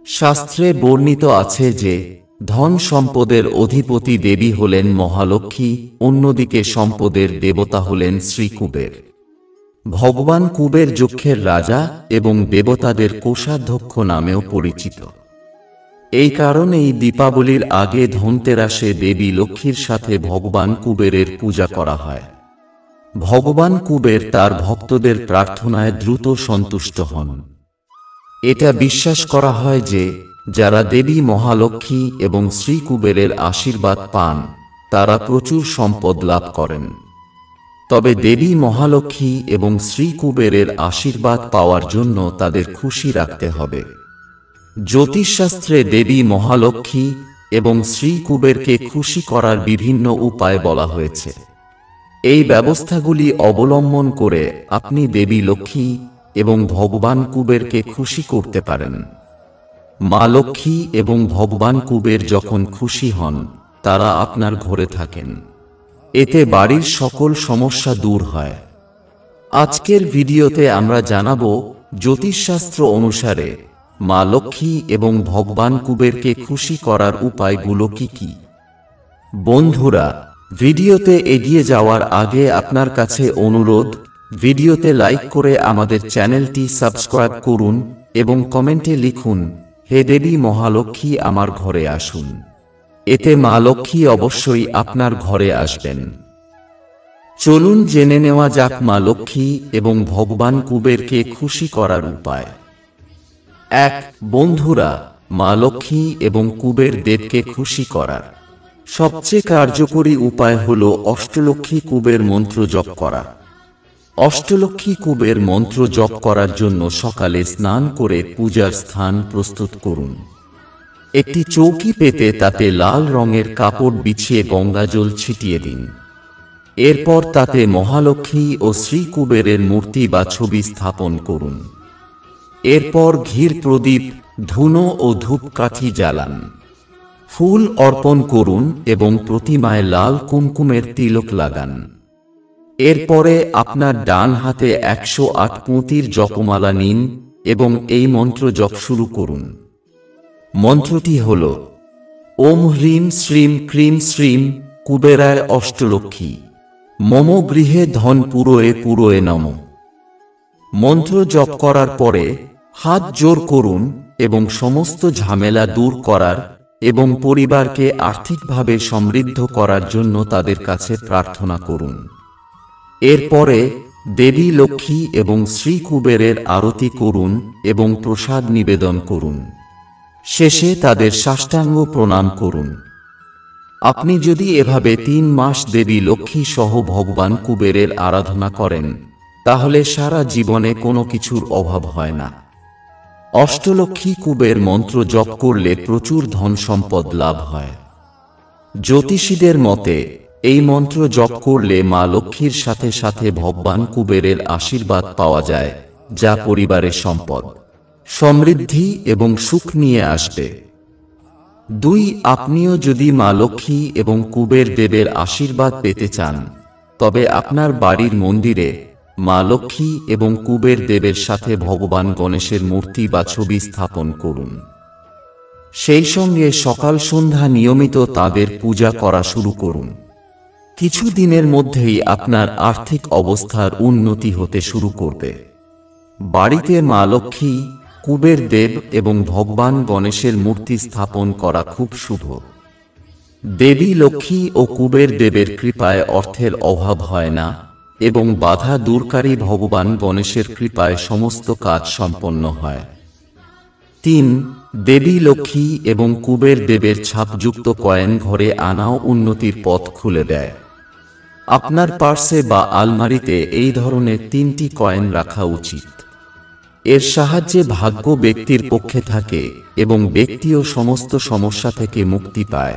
শাস্ত্রে বর্ণিত আছে যে ধন সম্পদের অধিপতি দেবী হলেন মহালক্ষ্মী, অন্যদিকে সম্পদের দেবতা হলেন শ্রী কুবের। ভগবান কুবের যক্ষের রাজা এবং দেবতাদের কোষাধ্যক্ষ নামেও পরিচিত। এই কারণেই দীপাবলির আগে ধনতেরাসে দেবী লক্ষ্মীর সাথে ভগবান কুবেরের পূজা করা হয়। ভগবান কুবের তার ভক্তদের প্রার্থনায় দ্রুত সন্তুষ্ট হন। এটা বিশ্বাস করা হয় যে যারা দেবী মহালক্ষ্মী এবং শ্রী কুবেরের আশীর্বাদ পান তারা প্রচুর সম্পদ লাভ করেন। তবে দেবী মহালক্ষ্মী এবং শ্রী কুবেরের আশীর্বাদ পাওয়ার জন্য তাদের খুশি রাখতে হবে। জ্যোতিষশাস্ত্রে দেবী মহালক্ষ্মী এবং শ্রী কুবেরকে খুশি করার বিভিন্ন উপায় বলা হয়েছে। এই ব্যবস্থাগুলি অবলম্বন করে আপনি দেবী লক্ষ্মী এবং ভগবান কুবেরকে খুশি করতে পারেন। মা লক্ষ্মী এবং ভগবান কুবের যখন খুশি হন তারা আপনার ঘরে থাকেন। এতে বাড়ির সকল সমস্যা দূর হয়। আজকের ভিডিওতে আমরা জানাবো জ্যোতিষশাস্ত্র অনুসারে মা লক্ষ্মী এবং ভগবান কুবেরকে খুশি করার উপায়গুলো কি কি। বন্ধুরা, ভিডিওতে এগিয়ে যাওয়ার আগে আপনার কাছে অনুরোধ, ভিডিওতে লাইক করে আমাদের চ্যানেলটি সাবস্ক্রাইব করুন এবং কমেন্টে লিখুন, হে দেবী মহালক্ষ্মী আমার ঘরে আসুন। এতে মা লক্ষ্মী অবশ্যই আপনার ঘরে আসবেন। চলুন জেনে নেওয়া যাক মা লক্ষ্মী এবং ভগবান কুবেরকে খুশি করার উপায়। 1. বন্ধুরা, মা লক্ষ্মী এবং কুবের দেবকে খুশি করার সবচেয়ে কার্যকরী উপায় হল অষ্টলক্ষ্মী কুবের মন্ত্র জপ করা। অষ্টলক্ষ্মী কুবের মন্ত্র জপ করার জন্য সকালে স্নান করে পূজার স্থান প্রস্তুত করুন। একটি চৌকি পেতে তাতে লাল রঙের কাপড় বিছিয়ে গঙ্গাজল ছিটিয়ে দিন। এরপর তাতে মহালক্ষ্মী ও শ্রী কুবেরের মূর্তি বা ছবি স্থাপন করুন। এরপর ঘির প্রদীপ, ধুনো ও ধূপকাঠি জ্বালান। ফুল অর্পণ করুন এবং প্রতিমায় লাল কুমকুমের তিলক লাগান। এরপরে আপনার ডান হাতে 108 পুঁতির জপমালা নিন এবং এই মন্ত্র জপ শুরু করুন। মন্ত্রটি হল ওম হ্রিম শ্রীম ক্রিম শ্রীম কুবেরায় অষ্টলক্ষ্মী মম গৃহে ধন পুরোয়ে পুরোয়ে নমঃ। মন্ত্র জপ করার পরে হাত জোড় করুন এবং সমস্ত ঝামেলা দূর করার এবং পরিবারকে আর্থিকভাবে সমৃদ্ধ করার জন্য তাদের কাছে প্রার্থনা করুন। এরপরে দেবী লক্ষ্মী এবং শ্রী কুবেরের আরতি করুন এবং প্রসাদ নিবেদন করুন। শেষে তাদের সাষ্টাঙ্গ প্রণাম করুন। আপনি যদি এভাবে 3 মাস দেবী লক্ষ্মী সহ ভগবান কুবেরের আরাধনা করেন তাহলে সারা জীবনে কোনো কিছুর অভাব হয় না। অষ্টলক্ষ্মী কুবের মন্ত্র জপ করলে প্রচুর ধন সম্পদ লাভ হয়। জ্যোতিষীদের মতে এই মন্ত্র জপ করলে মা লক্ষ্মীর সাথে সাথে ভগবান কুবেরের আশীর্বাদ পাওয়া যায়, যা পরিবারের সম্পদ, সমৃদ্ধি এবং সুখ নিয়ে আসবে। 2. আপনিও যদি মা লক্ষ্মী এবং কুবের দেবের আশীর্বাদ পেতে চান তবে আপনার বাড়ির মন্দিরে মা লক্ষ্মী এবং কুবের দেবের সাথে ভগবান গণেশের মূর্তি বা ছবি স্থাপন করুন। সেই সঙ্গে সকাল সন্ধ্যা নিয়মিত তাদের পূজা করা শুরু করুন। কিছু দিনের মধ্যেই আপনার আর্থিক অবস্থার উন্নতি হতে শুরু করবে। বাড়িতে মা লক্ষ্মী, কুবের দেব এবং ভগবান গণেশের মূর্তি স্থাপন করা খুব শুভ। দেবী লক্ষ্মী ও কুবের দেবের কৃপায় অর্থের অভাব হয় না এবং বাধা দূরকারী ভগবান গণেশের কৃপায় সমস্ত কাজ সম্পন্ন হয়। 3. দেবী লক্ষ্মী এবং কুবের দেবের ছাপযুক্ত কয়েন ঘরে আনাও উন্নতির পথ খুলে দেয়। আপনার পার্সে বা আলমারিতে এই ধরনের 3টি কয়েন রাখা উচিত। এর সাহায্যে ভাগ্য ব্যক্তির পক্ষে থাকে এবং ব্যক্তিও সমস্ত সমস্যা থেকে মুক্তি পায়।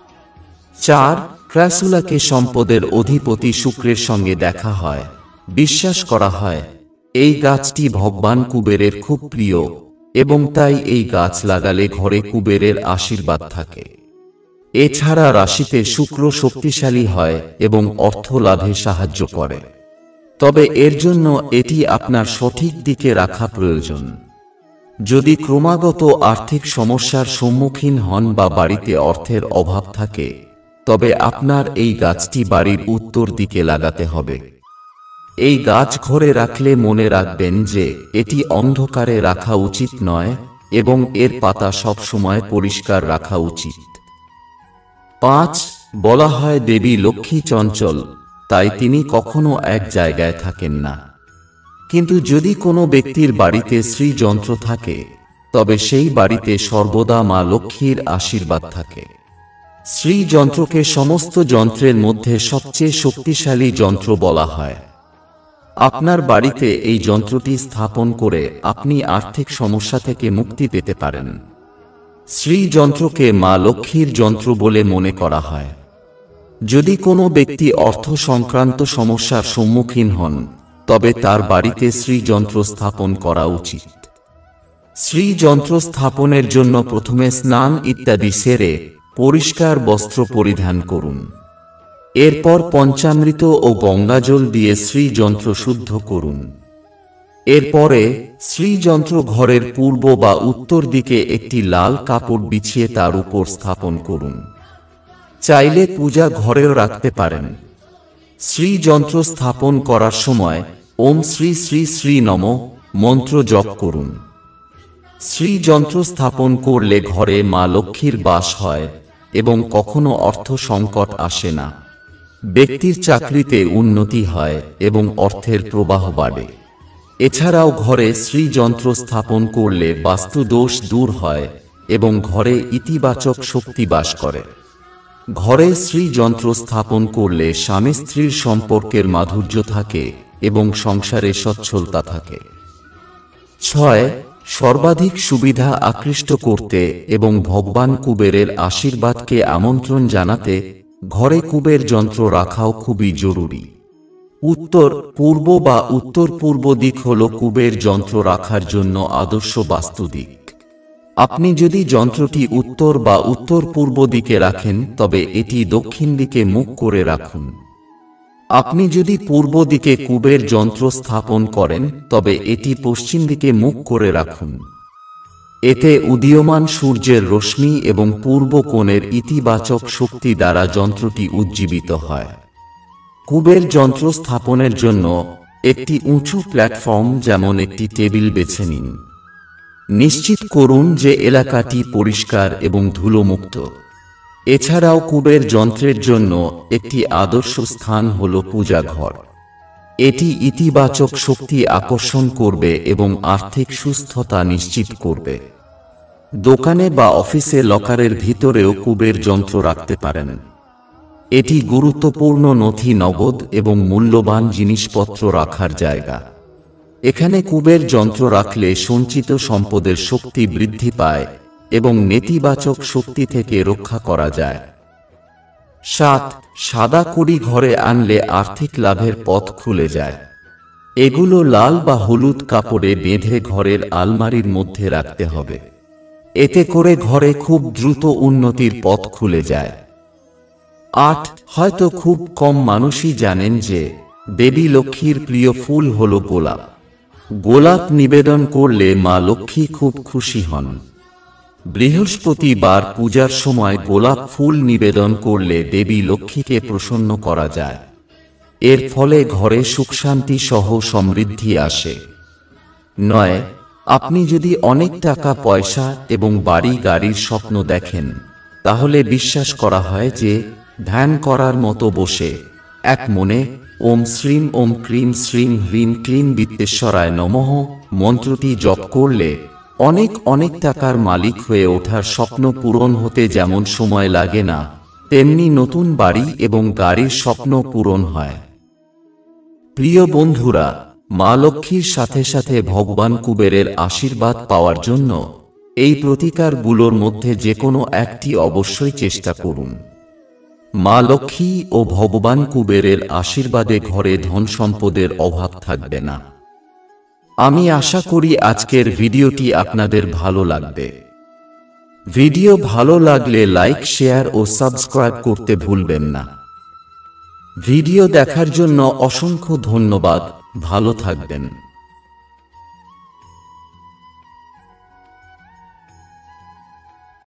4. ট্রাসুলাকে সম্পদের অধিপতি শুক্রের সঙ্গে দেখা হয়। বিশ্বাস করা হয় এই গাছটি ভগবান কুবেরের খুব প্রিয় এবং তাই এই গাছ লাগালে ঘরে কুবেরের আশীর্বাদ থাকে। এছাড়া রাশিতে শুক্র শক্তিশালী হয় এবং অর্থ লাভে সাহায্য করে। তবে এর জন্য এটি আপনার সঠিক দিকে রাখা প্রয়োজন। যদি ক্রমাগত আর্থিক সমস্যার সম্মুখীন হন বা বাড়িতে অর্থের অভাব থাকে, তবে আপনার এই গাছটি বাড়ির উত্তর দিকে লাগাতে হবে। এই গাছ ঘরে রাখলে মনে রাখবেন যে এটি অন্ধকারে রাখা উচিত নয় এবং এর পাতা সব সময় পরিষ্কার রাখা উচিত। 5. বলা হয় দেবী লক্ষ্মী চঞ্চল, তাই তিনি কখনো এক জায়গায় থাকেন না। কিন্তু যদি কোনো ব্যক্তির বাড়িতে শ্রীযন্ত্র থাকে, তবে সেই বাড়িতে সর্বদা মা লক্ষ্মীর আশীর্বাদ থাকে। শ্রীযন্ত্রকে সমস্ত যন্ত্রের মধ্যে সবচেয়ে শক্তিশালী যন্ত্র বলা হয়। আপনার বাড়িতে এই যন্ত্রটি স্থাপন করে আপনি আর্থিক সমস্যা থেকে মুক্তি পেতে পারেন। শ্রীযন্ত্রকে মা লক্ষ্মীর যন্ত্র বলে মনে করা হয়। যদি কোনো ব্যক্তি অর্থ সংক্রান্ত সমস্যার সম্মুখীন হন, তবে তার বাড়িতে শ্রীযন্ত্র স্থাপন করা উচিত। শ্রীযন্ত্র স্থাপনের জন্য প্রথমে স্নান ইত্যাদি সেরে পরিষ্কার বস্ত্র পরিধান করুন। এরপর পঞ্চামৃত ও গঙ্গাজল দিয়ে শ্রীযন্ত্র শুদ্ধ করুন। এরপরে শ্রীযন্ত্র ঘরের পূর্ব বা উত্তর দিকে একটি লাল কাপড় বিছিয়ে তার উপর স্থাপন করুন। চাইলে পূজা ঘরেও রাখতে পারেন। শ্রীযন্ত্র স্থাপন করার সময় ওম শ্রী শ্রী শ্রী নমঃ মন্ত্র জপ করুন। শ্রীযন্ত্র স্থাপন করলে ঘরে মা লক্ষ্মীর বাস হয় এবং কখনো অর্থ সংকট আসে না। ব্যক্তির চাকরিতে উন্নতি হয় এবং অর্থের প্রবাহ বাড়ে। এছাড়াও ঘরে শ্রীযন্ত্র স্থাপন করলে বাস্তু দোষ দূর হয় এবং ঘরে ইতিবাচক শক্তি বাস করে। ঘরে শ্রীযন্ত্র স্থাপন করলে স্বামী স্ত্রীর সম্পর্কের মাধুর্য থাকে এবং সংসারে সচ্ছলতা থাকে। 6. সর্বাধিক সুবিধা আকৃষ্ট করতে এবং ভগবান কুবেরের আশীর্বাদকে আমন্ত্রণ জানাতে ঘরে কুবের যন্ত্র রাখাও খুবই জরুরি। উত্তর পূর্ব বা উত্তর পূর্ব দিক হল কুবের যন্ত্র রাখার জন্য আদর্শ বাস্তু দিক। আপনি যদি যন্ত্রটি উত্তর বা উত্তর পূর্ব দিকে রাখেন, তবে এটি দক্ষিণ দিকে মুখ করে রাখুন। আপনি যদি পূর্ব দিকে কুবের যন্ত্র স্থাপন করেন, তবে এটি পশ্চিম দিকে মুখ করে রাখুন। এতে উদীয়মান সূর্যের রশ্মি এবং পূর্ব কোণের ইতিবাচক শক্তি দ্বারা যন্ত্রটি উজ্জীবিত হয়। কুবের যন্ত্র স্থাপনের জন্য একটি উঁচু প্ল্যাটফর্ম যেমন একটি টেবিল বেছে নিন। নিশ্চিত করুন যে এলাকাটি পরিষ্কার এবং ধুলোমুক্ত। এছাড়াও কুবের যন্ত্রের জন্য একটি আদর্শ স্থান হল পূজা ঘর। এটি ইতিবাচক শক্তি আকর্ষণ করবে এবং আর্থিক সুস্থতা নিশ্চিত করবে। দোকানে বা অফিসে লকারের ভিতরেও কুবের যন্ত্র রাখতে পারেন। এটি গুরুত্বপূর্ণ নথি, নগদ এবং মূল্যবান জিনিসপত্র রাখার জায়গা। এখানে কুবের যন্ত্র রাখলে সঞ্চিত সম্পদের শক্তি বৃদ্ধি পায় এবং নেতিবাচক শক্তি থেকে রক্ষা করা যায়। 7. সাদা কড়ি ঘরে আনলে আর্থিক লাভের পথ খুলে যায়। এগুলো লাল বা হলুদ কাপড়ে বেঁধে ঘরের আলমারির মধ্যে রাখতে হবে। এতে করে ঘরে খুব দ্রুত উন্নতির পথ খুলে যায়। 8. হয়তো খুব কম মানুষই জানেন যে দেবী লক্ষ্মীর প্রিয় ফুল হল গোলাপ। গোলাপ নিবেদন করলে মা লক্ষ্মী খুব খুশি হন। বৃহস্পতিবার পূজার সময় গোলাপ ফুল নিবেদন করলে দেবী লক্ষ্মীকে প্রসন্ন করা যায়। এর ফলে ঘরে সুখশান্তি সহ সমৃদ্ধি আসে। 9. আপনি যদি অনেক টাকা পয়সা এবং বাড়ি গাড়ির স্বপ্ন দেখেন, তাহলে বিশ্বাস করা হয় যে ধ্যান করার মতো বসে এক মনে ওম শ্রীম ওম ক্রিম শ্রীম হ্রিম ক্লিম বিত্তেশ্বরায় নমঃ মন্ত্রটি জপ করলে অনেক অনেক টাকার মালিক হয়ে ওঠার স্বপ্ন পূরণ হতে যেমন সময় লাগে না, তেমনি নতুন বাড়ি এবং গাড়ির স্বপ্ন পূরণ হয়। প্রিয় বন্ধুরা, মা লক্ষ্মীর সাথে সাথে ভগবান কুবেরের আশীর্বাদ পাওয়ার জন্য এই প্রতিকারগুলোর মধ্যে যে কোনো একটি অবশ্যই চেষ্টা করুন। মা লক্ষ্মী ও ভগবান কুবেরের আশীর্বাদে ঘরে ধন সম্পদের অভাব থাকবে না। আমি আশা করি আজকের ভিডিওটি আপনাদের ভালো লাগবে। ভিডিও ভালো লাগলে লাইক, শেয়ার ও সাবস্ক্রাইব করতে ভুলবেন না। ভিডিও দেখার জন্য অসংখ্য ধন্যবাদ। ভালো থাকবেন।